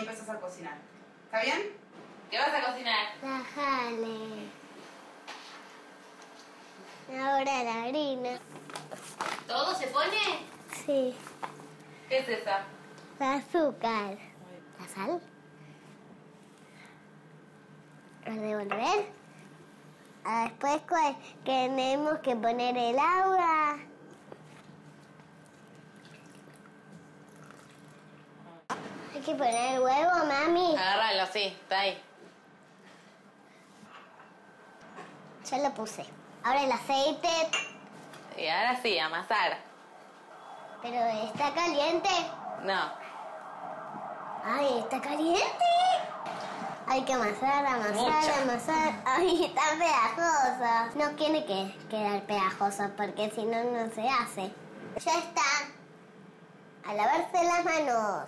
empezás a cocinar. ¿Está bien? ¿Qué vas a cocinar? La jale. Ahora la harina. ¿Todo se pone? Sí. ¿Qué es esa? El azúcar. La sal. A revolver. Después tenemos que poner el agua. Hay que poner el huevo, mami. Agárralo, sí, está ahí. Ya lo puse. Ahora el aceite. Y ahora sí, amasar. Pero está caliente. No. Ay, está caliente. Hay que amasar, Mucho. amasar. Ay, está pegajoso. No tiene que quedar pegajoso porque si no, no se hace. Ya está. A lavarse las manos.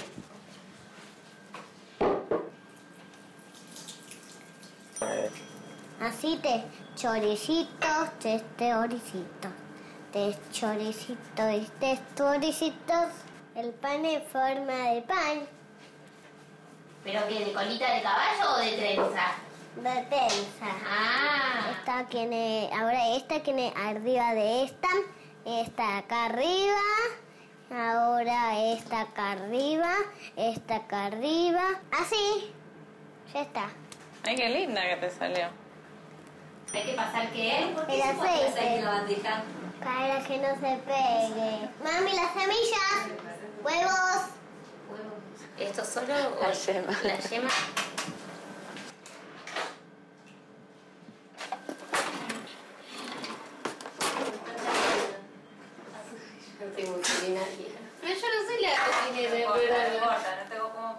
Así choricitos, choricitos. El pan en forma de pan. ¿Pero qué, de colita de caballo o de trenza? De tensa. Ah. Ahora esta tiene arriba de esta acá arriba, ahora esta acá arriba, así, ya está. Ay, qué linda que te salió. ¿Hay que pasar qué? El aceite, para que no se pegue. Mami, las semillas, huevos. ¿Esto solo o La yema? La yema. Soy muy culinaria. Pero yo no soy la cocinera, en verdad. No tengo como...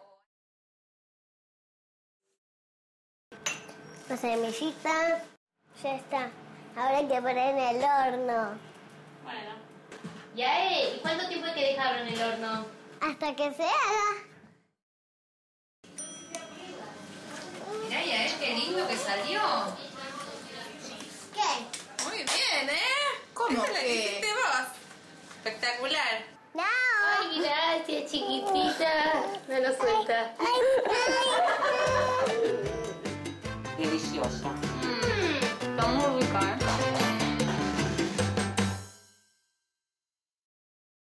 La semillita, ya está. Ahora hay que poner en el horno. Bueno. ¿Y cuánto tiempo hay que dejarlo en el horno? Hasta que se haga. Mirá, Yael, qué lindo que salió. ¿Qué? Muy bien, ¿eh? ¿Cómo que? ¿Qué hiciste vos? Espectacular. No. Ay, gracias, chiquitita. No lo suelta. Ay, ay, ay. Delicioso.